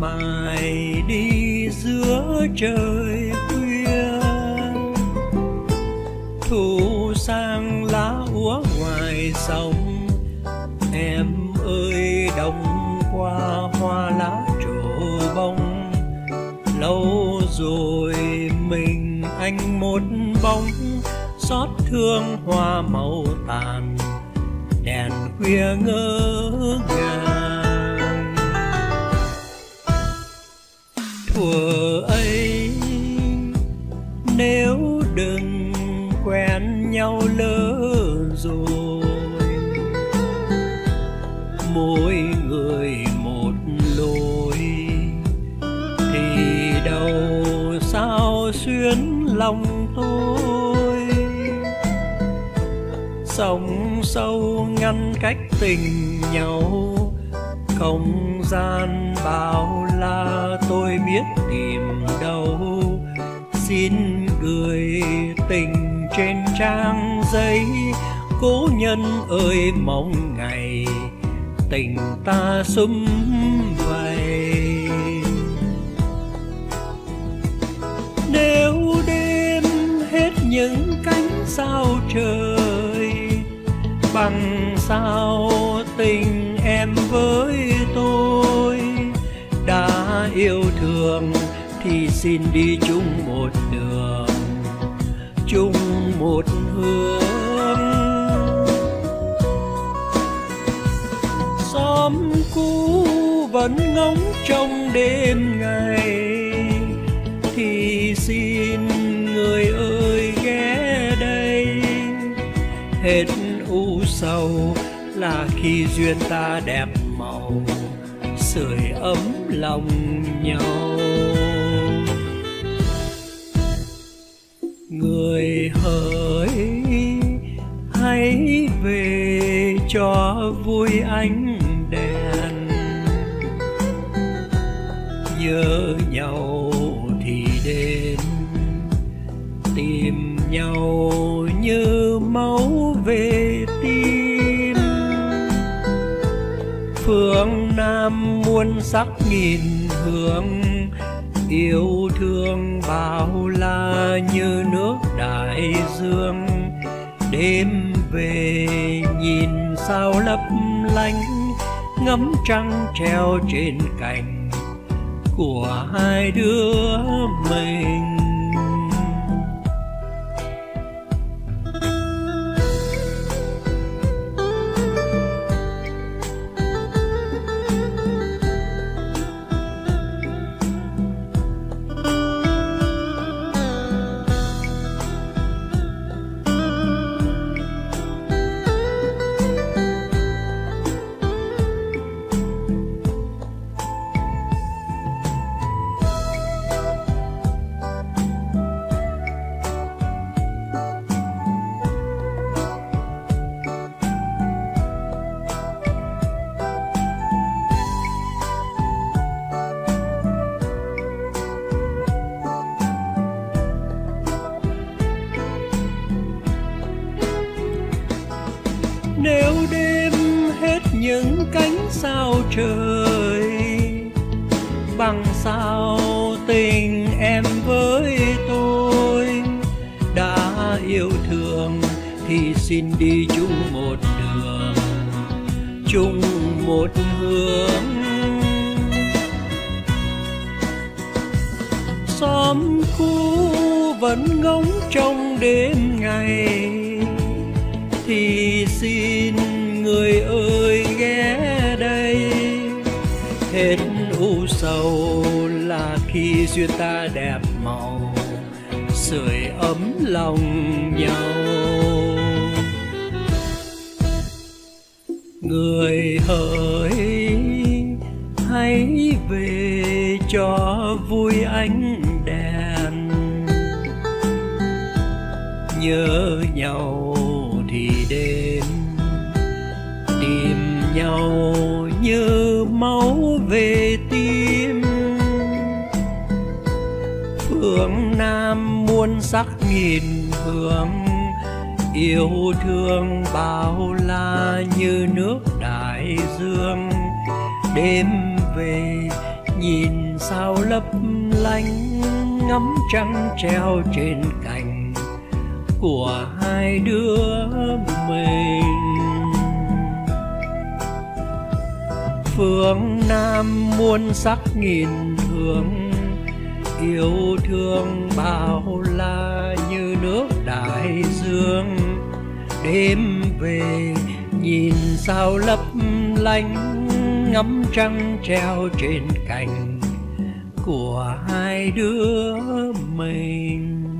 mài đi giữa trời khuya. Thu sang lá úa ngoài sông, em ơi đông qua hoa lá trổ bông. Lâu rồi mình anh một bóng, xót thương hoa màu tàn, đèn khuya ngỡ ngàng. Thuở ấy nếu đừng quen nhau lỡ rồi, mỗi người một lối, thì đâu sao xuyến lòng tôi. Sông sâu ngăn cách tình nhau, không gian bao la tôi biết tìm đâu. Xin gửi tình trên trang giấy, cố nhân ơi mong ngày tình ta sum vầy. Nếu đêm hết những cánh sao trời, bằng sao tình em với tôi. Đã yêu thương thì xin đi chung một đường, chung một hướng. Xóm cũ vẫn ngóng trong đêm ngày, thì xin người ơi ghé đây. Hết u sầu là khi duyên ta đẹp màu, sưởi ấm lòng nhau. Người hỡi hãy về cho vui ánh đèn, nhớ nhau thì đến, tìm nhau như máu về tim. Phương Nam muôn sắc nghìn hương, yêu thương bao la như nước đại dương. Đêm về nhìn sao lấp lánh, ngắm trăng treo trên cành của hai đứa mình. Nếu đêm hết những cánh sao trời, bằng sao tình em với tôi. Đã yêu thương thì xin đi chung một đường, chung một hướng. Xóm cũ vẫn ngóng trong đêm ngày, thì xin người ơi ghé đây. Hết u sầu là khi duyên ta đẹp màu, sưởi ấm lòng nhau. Người hỡi hãy về cho vui ánh đèn, nhớ nhau thì đến, tìm nhau như máu về tim. Phương Nam muôn sắc nghìn hương, yêu thương bao la như nước đại dương. Đêm về nhìn sao lấp lánh, ngắm trăng treo trên cành của hai đứa mình. Phương Nam muôn sắc nghìn hương, yêu thương bao la như nước đại dương. Đêm về nhìn sao lấp lánh, ngắm trăng treo trên cành của hai đứa mình.